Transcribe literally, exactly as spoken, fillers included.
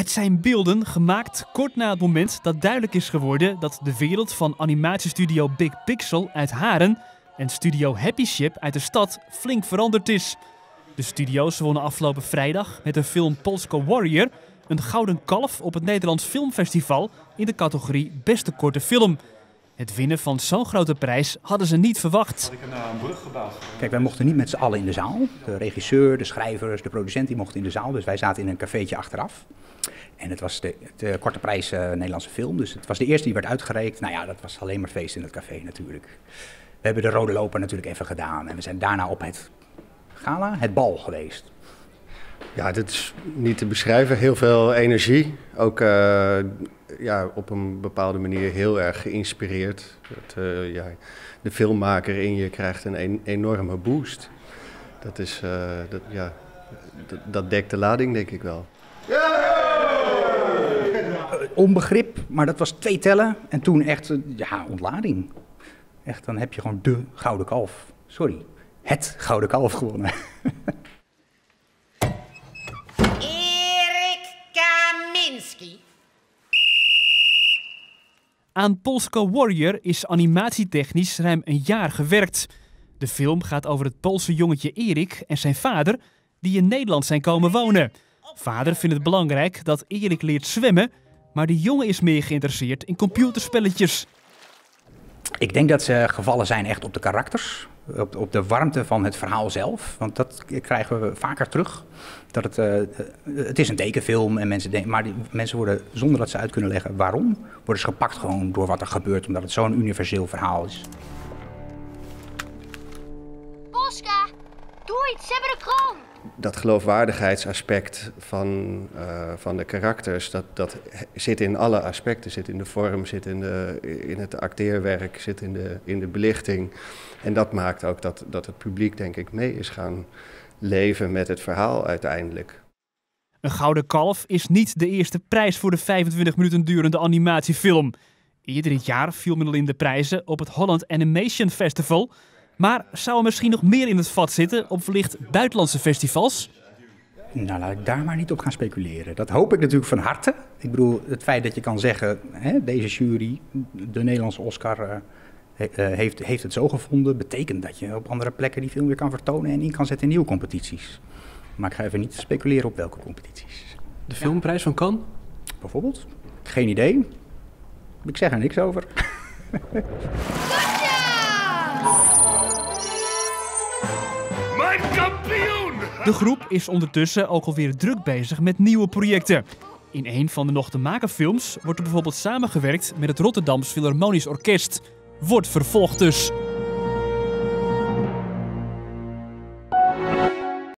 Het zijn beelden gemaakt kort na het moment dat duidelijk is geworden dat de wereld van animatiestudio Big Pixel uit Haren en studio Happy Ship uit de stad flink veranderd is. De studio's wonnen afgelopen vrijdag met de film Polska Warrior een gouden kalf op het Nederlands Filmfestival in de categorie Beste Korte Film. Het winnen van zo'n grote prijs hadden ze niet verwacht. Had ik er nou een brug gebouwd? Kijk, wij mochten niet met z'n allen in de zaal. De regisseur, de schrijvers, de producent die mochten in de zaal. Dus wij zaten in een cafeetje achteraf. En het was de, de korte prijs uh, Nederlandse film. Dus het was de eerste die werd uitgereikt. Nou ja, dat was alleen maar feest in het café natuurlijk. We hebben de rode loper natuurlijk even gedaan. En we zijn daarna op het gala, het bal geweest. Ja, dit is niet te beschrijven. Heel veel energie. Ook uh, ja, op een bepaalde manier heel erg geïnspireerd. Dat, uh, ja, de filmmaker in je krijgt een, een enorme boost. Dat, is, uh, dat, ja, dat, dat dekt de lading, denk ik wel. Onbegrip, maar dat was twee tellen en toen echt, ja, ontlading. Echt, dan heb je gewoon de gouden kalf. Sorry, het gouden kalf gewonnen. Erik Kaminski. Aan Polska Warrior is animatietechnisch ruim een jaar gewerkt. De film gaat over het Poolse jongetje Erik en zijn vader die in Nederland zijn komen wonen. Vader vindt het belangrijk dat Erik leert zwemmen, maar de jongen is meer geïnteresseerd in computerspelletjes. Ik denk dat ze gevallen zijn echt op de karakters, op, op de warmte van het verhaal zelf. Want dat krijgen we vaker terug. Dat het, uh, het is een tekenfilm, en mensen denken, maar die, mensen worden, zonder dat ze uit kunnen leggen waarom, worden ze gepakt gewoon door wat er gebeurt, omdat het zo'n universeel verhaal is. Polska, doe iets, ze hebben de kroon! Dat geloofwaardigheidsaspect van, uh, van de karakters, dat, dat zit in alle aspecten. Zit in de vorm, zit in, de, in het acteerwerk, zit in de, in de belichting. En dat maakt ook dat, dat het publiek, denk ik, mee is gaan leven met het verhaal uiteindelijk. Een gouden kalf is niet de eerste prijs voor de vijfentwintig minuten durende animatiefilm. Eerder dit jaar viel men al in de prijzen op het Holland Animation Festival. Maar zou er misschien nog meer in het vat zitten op wellicht buitenlandse festivals? Nou, laat ik daar maar niet op gaan speculeren. Dat hoop ik natuurlijk van harte. Ik bedoel, het feit dat je kan zeggen, hè, deze jury, de Nederlandse Oscar, uh, he, uh, heeft, heeft het zo gevonden, betekent dat je op andere plekken die film weer kan vertonen en in kan zetten in nieuwe competities. Maar ik ga even niet speculeren op welke competities. De filmprijs van Cannes? Bijvoorbeeld? Geen idee. Ik zeg er niks over. Mijn kampioen! De groep is ondertussen ook alweer druk bezig met nieuwe projecten. In een van de nog te maken films wordt er bijvoorbeeld samengewerkt met het Rotterdams Philharmonisch Orkest. Wordt vervolgd dus.